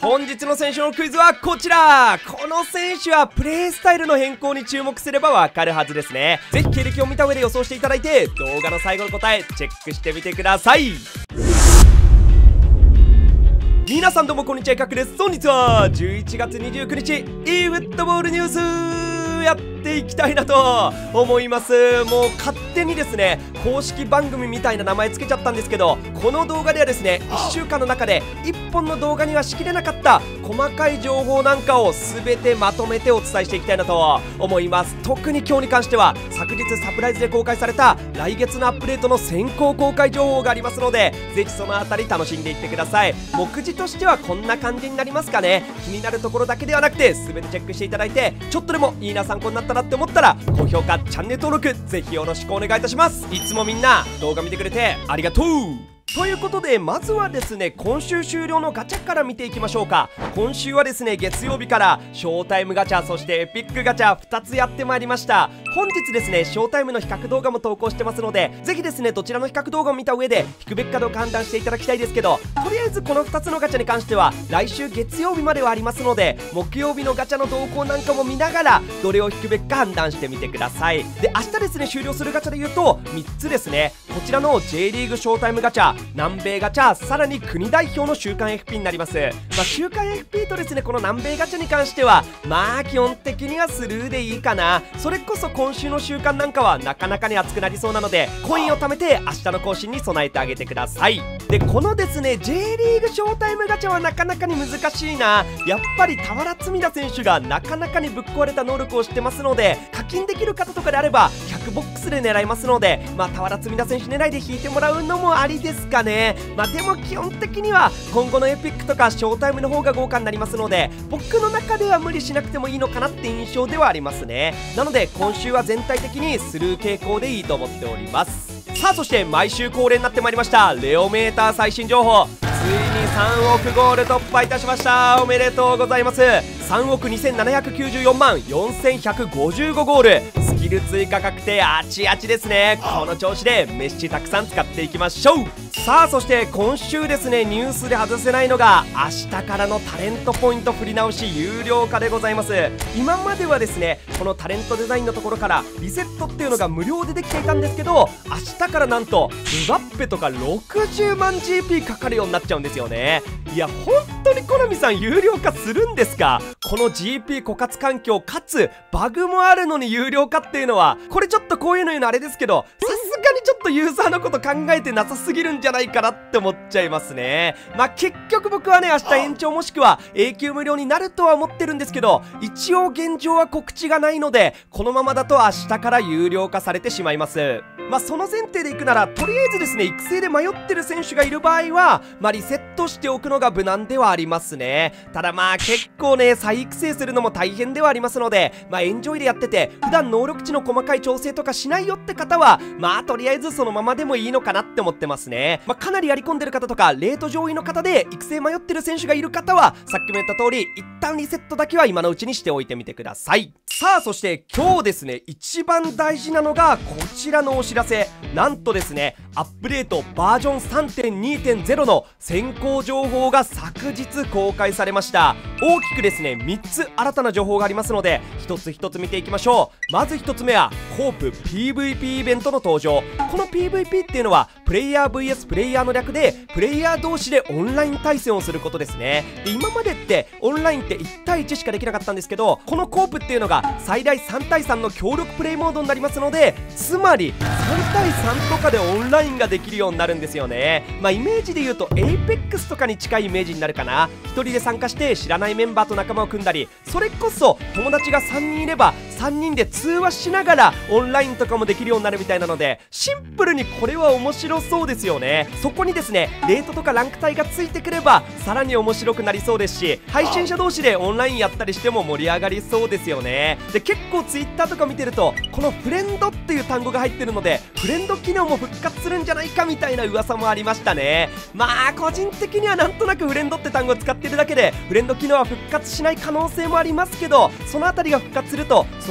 本日の選手のクイズはこちら。この選手はプレースタイルの変更に注目すればわかるはずですね。ぜひ経歴を見た上で予想していただいて、動画の最後の答えチェックしてみてください。皆さんどうもこんにちは、かくです。本日は11月29日 e フットボールニュースやっていきたいなと思います。もう勝手にですね、公式番組みたいな名前つけちゃったんですけど、この動画ではですね、1週間の中で1本の動画にはしきれなかった細かい情報なんかを全てまとめてお伝えしていきたいなと思います。特に今日に関しては昨日サプライズで公開された来月のアップデートの先行公開情報がありますので、ぜひそのあたり楽しんでいってください。目次としてはこんな感じになりますかね。気になるところだけではなくて全てチェックしていただいて、ちょっとでもいいな参考になったなって思ったら高評価チャンネル登録ぜひよろしくお願いいたします。いつもみんな動画見てくれてありがとうということで、まずはですね、今週終了のガチャから見ていきましょうか。今週はですね、月曜日からショータイムガチャ、そしてエピックガチャ2つやってまいりました。本日ですね、ショータイムの比較動画も投稿してますので、ぜひですね、どちらの比較動画を見た上で引くべきかどうか判断していただきたいですけど、とりあえずこの2つのガチャに関しては来週月曜日まではありますので、木曜日のガチャの動向なんかも見ながらどれを引くべきか判断してみてください。で、明日ですね、終了するガチャで言うと3つですね。こちらの J リーグショータイムガチャ、南米ガチャ、さらに国代表の週間 FP になります。週間 FP とですね、この南米ガチャに関しては基本的にはスルーでいいかな。それこそ今週の週間なんかはなかなかに熱くなりそうなので、コインを貯めて明日の更新に備えてあげてください。で、このですね J リーグショータイムガチャはなかなかに難しいな。やっぱり俵積田選手がなかなかにぶっ壊れた能力を知ってますので、課金できる方とかであれば100ボックスで狙いますので、俵積田選手狙いで引いてもらうのもありですかね。でも基本的には今後のエピックとかショータイムの方が豪華になりますので、僕の中では無理しなくてもいいのかなって印象ではありますね。なので今週は全体的にスルー傾向でいいと思っております。さあ、そして毎週恒例になってまいりましたレオメーター最新情報、ついに3億ゴール突破いたしました。おめでとうございます。3億2794万4155ゴール、スキル追加確定あちあちですね。この調子でメッシたくさん使っていきましょう。さあ、そして今週ですね、ニュースで外せないのが明日からのタレントポイント振り直し有料化でございます。今まではですね、このタレントデザインのところからリセットっていうのが無料でできていたんですけど、明日からなんとムバッペとか60万 GP かかるようになっちゃうんですよね。いや、本当にコナミさん有料化するんですか。この GP 枯渇環境かつバグもあるのに有料化っていうのは、これちょっとこういうの言うのあれですけど、さすがにちょっとユーザーのこと考えてなさすぎるんじゃないかなって思っちゃいますね。結局僕はね、明日延長もしくは永久無料になるとは思ってるんですけど、一応現状は告知がないので、このままだと明日から有料化されてしまいます。その前提でいくなら、とりあえずですね、育成で迷ってる選手がいる場合はリセットしておくのが無難ではありますね。ただ結構ね、再育成するのも大変ではありますので、エンジョイでやってて普段能力値の細かい調整とかしないよって方はとりあえずそのままでもいいのかなって思ってますね。かなりやり込んでる方とかレート上位の方で育成迷ってる選手がいる方は、さっきも言った通り一旦リセットだけは今のうちにしておいてみてください。さあ、そして今日ですね、一番大事なのがこちらのお知らせ。なんとですね、アップデートバージョン 3.2.0 の先行情報が昨日公開されました。大きくですね、3つ新たな情報がありますので、一つ一つ見ていきましょう。まず1つ目はコープ PVP イベントの登場。この PVP っていうのはプレイヤー VS プレイヤーの略で、プレイヤー同士でオンライン対戦をすることですね。で、今までってオンラインって1対1しかできなかったんですけど、このコープっていうのが最大3対3の協力プレイモードになりますので、つまり3対3とかでオンラインができるようになるんですよね。イメージで言うと APEX とかに近いイメージになるかな。1人で参加して知らないメンバーと仲間を組んだり、それこそ友達が3人いれば3人で通話しながらオンラインとかもできるようになるみたいなので、シンプルにこれは面白そうですよね。そこにですね、レートとかランク帯がついてくればさらに面白くなりそうですし、配信者同士でオンラインやったりしても盛り上がりそうですよね。で、結構 Twitter とか見てるとこのフレンドっていう単語が入ってるので、フレンド機能も復活するんじゃないかみたいな噂もありましたね。個人的にはなんとなくフレンドって単語を使ってるだけでフレンド機能は復活しない可能性もありますけど、そのあたりが復活するとそ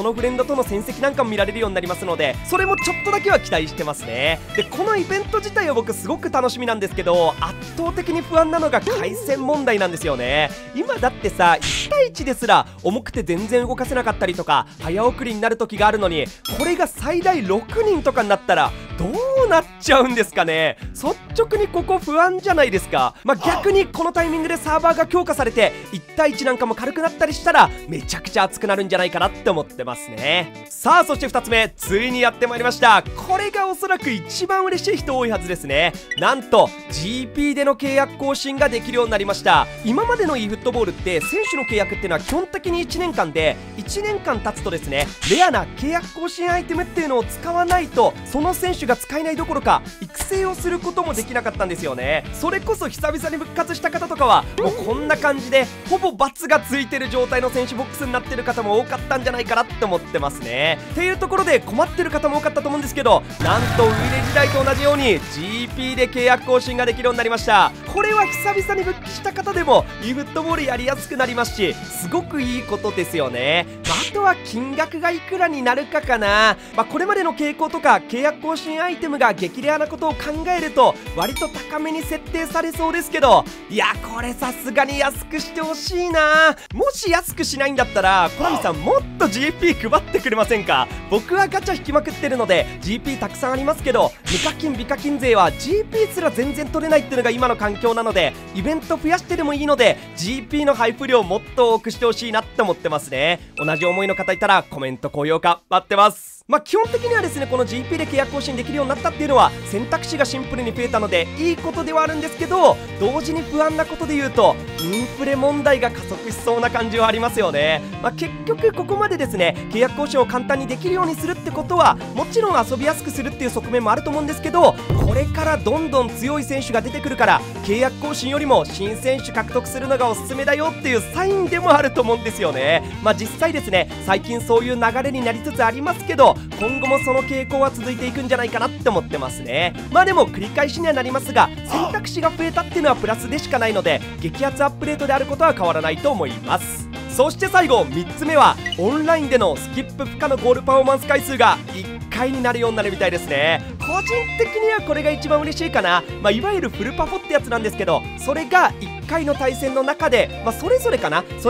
そのフレンドとの戦績なんかも見られるようになりますので、それもちょっとだけは期待してますね。でこのイベント自体は僕すごく楽しみなんですけど、圧倒的に不安なのが回線問題なんですよね。今だってさ、1対1ですら重くて全然動かせなかったりとか早送りになる時があるのに、これが最大6人とかになったらどうなっちゃうんですかね。率直にここ不安じゃないですか。逆にこのタイミングでサーバーが強化されて1対1なんかも軽くなったりしたらめちゃくちゃ熱くなるんじゃないかなって思ってますね。さあそして2つ目、ついにやってまいりました。これがおそらく一番嬉しい人多いはずですね。なんと GP での契約更新ができるようになりました。今までの e フットボールって選手の契約っていうのは基本的に1年間で、1年間経つとですね、レアな契約更新アイテムっていうのを使わないとその選手が使えないどころか育成をすることもできなかったんですよね。それこそ久々に復活した方とかはもうこんな感じでほぼ×がついてる状態の選手ボックスになってる方も多かったんじゃないかなって思ってますね。っていうところで困ってる方も多かったと思うんですけど、なんとウイレ時代と同じように GP で契約更新ができるようになりました。これは久々に復帰した方でも e フットボールやりやすくなりますし、すごくいいことですよね。あとは金額がいくらになるかかな。これまでの傾向とか契約更新アイテムが激レアなことを考えると割と高めに設定されそうですけど、いやこれさすがに安くしてほしいな。もし安くしないんだったらコナミさんもっと GP 配ってくれませんか。僕はガチャ引きまくってるので GP たくさんありますけど、無課金美課金勢は GP すら全然取れないっていうのが今の環境なので、イベント増やしてでもいいので GP の配布量もっと多くしてほしいなって思ってますね。同じ思いの方いたらコメント高評価待ってます。基本的にはですね、この GP で契約更新できるようになったっていうのは選択肢がシンプルに増えたのでいいことではあるんですけど、同時に不安なことで言うとインフレ問題が加速しそうな感じはありますよね。結局ここまでですね、契約更新を簡単にできるようにするってことはもちろん遊びやすくするっていう側面もあると思うんですけど、これからどんどん強い選手が出てくるから契約更新よりも新選手獲得するのがおすすめだよっていうサインでもあると思うんですよね。実際ですね、最近そういう流れになりつつありますけど、今後もその傾向は続いていくんじゃないかなって思ってますね。でも繰り返しにはなりますが、選択肢が増えたっていうのはプラスでしかないので、激アツアップデートであることは変わらないと思います。そして最後3つ目は、オンラインでのスキップ不可のゴールパフォーマンス回数が1回になるようになるみたいですね。個人的にはこれが一番嬉しいかな。いわゆるフルパフォってやつなんですけど、それが1回の対戦の中で、それぞれ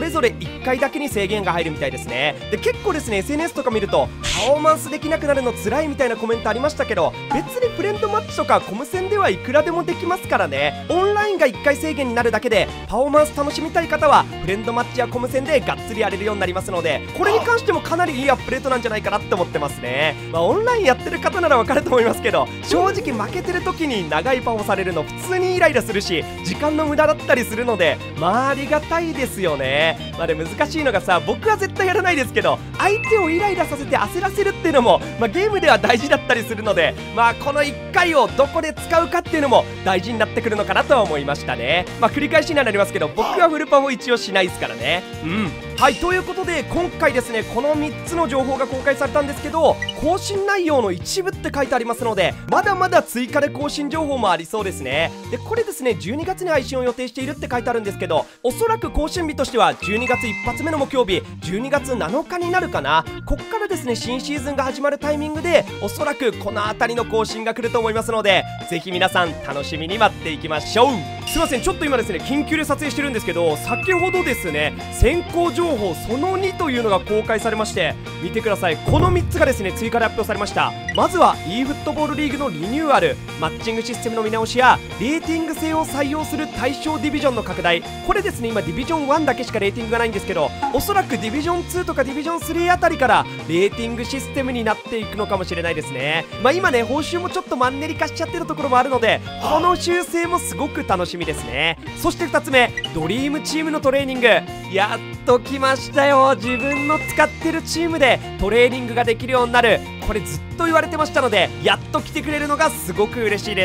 1回だけに制限が入るみたいですね。で結構ですね SNS とか見るとパフォーマンスできなくなるの辛いみたいなコメントありましたけど、別にフレンドマッチとかコム戦ではいくらでもできますからね。オンラインが1回制限になるだけでパフォーマンス楽しみたい方はフレンドマッチやコム戦でがっつりやれるようになりますので、これに関してもかなりいいアップデートなんじゃないかなって思ってますね。オンラインやってる方ならわかると思いますけど、正直負けてる時に長いパフォされるの普通にイライラするし、時間の無駄だったりするのでありがたいですよね。で難しいのがさ、僕は絶対やらないですけど相手をイライラさせて焦らせるっていうのも、ゲームでは大事だったりするので、この1回をどこで使うかっていうのも大事になってくるのかなとは思いましたね。繰り返しにはなりますけど、僕はフルパフォ一応しないですからね。はい、ということで今回ですね、この3つの情報が公開されたんですけど、更新内容の一部って書いてありますので、まだまだ追加で更新情報もありそうですね。でこれですね、12月に配信を予定しているって書いてあるんですけど、おそらく更新日としては12月1発目の木曜日、12月7日になるかな。こっからですね、新シーズンが始まるタイミングでおそらくこの辺りの更新が来ると思いますので、ぜひ皆さん楽しみに待っていきましょう。すいません、ちょっと今ですね緊急で撮影してるんですけど、先ほどですね先行情報その2というのが公開されまして、見てください。この3つがですね追加で発表されました。まずは e フットボールリーグのリニューアル、マッチングシステムの見直しやレーティング制を採用する対象ディビジョンの拡大。これですね、今ディビジョン1だけしかレーティングがないんですけど、おそらくディビジョン2とかディビジョン3あたりからレーティングシステムになっていくのかもしれないですね。今ね報酬もちょっとマンネリ化しちゃってるところもあるので、この修正もすごく楽しみですね。そして2つ目、ドリームチームのトレーニング、やっと来ましたよ。自分の使ってるチームでトレーニングができるようになる。これずっと言われてましたので、やっと来てくれるのがすごく嬉しいです。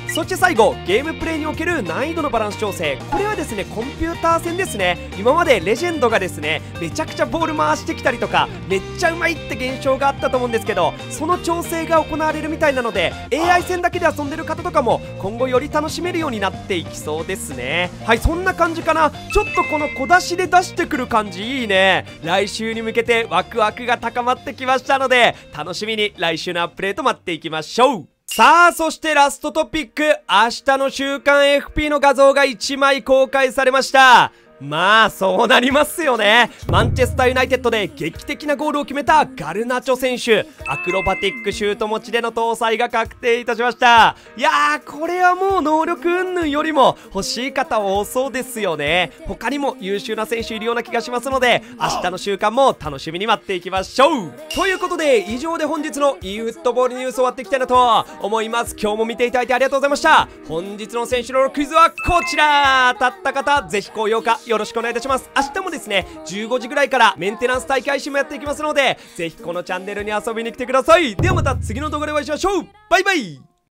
そして最後、ゲームプレイにおける難易度のバランス調整。これはですね、コンピューター戦ですね。今までレジェンドがですね、めちゃくちゃボール回してきたりとか、めっちゃうまいって現象があったと思うんですけど、その調整が行われるみたいなので、 AI 戦だけで遊んでる方とかも今後より楽しめるようになっていきそうですね。はい、そんな感じかな。ちょっとこの小出しで出してくる感じいいね。来週に向けてワクワクが高まってきましたので、楽しみに来週のアップデート待っていきましょう。さあ、そしてラストトピック、明日の週刊 FP の画像が1枚公開されました。まあそうなりますよね。マンチェスターユナイテッドで劇的なゴールを決めたガルナチョ選手、アクロバティックシュート持ちでの搭載が確定いたしました。いやー、これはもう能力云々よりも欲しい方多そうですよね。他にも優秀な選手いるような気がしますので、明日の週間も楽しみに待っていきましょう。ということで、以上で本日の e フットボールニュース終わっていきたいなと思います。今日も見ていただいてありがとうございました。本日の選手のクイズはこちら。当たった方ぜひ高評価よろしくお願いいたします。明日もですね、15時ぐらいからメンテナンス大会配信もやっていきますので、ぜひこのチャンネルに遊びに来てください。ではまた次の動画でお会いしましょう。バイバイ。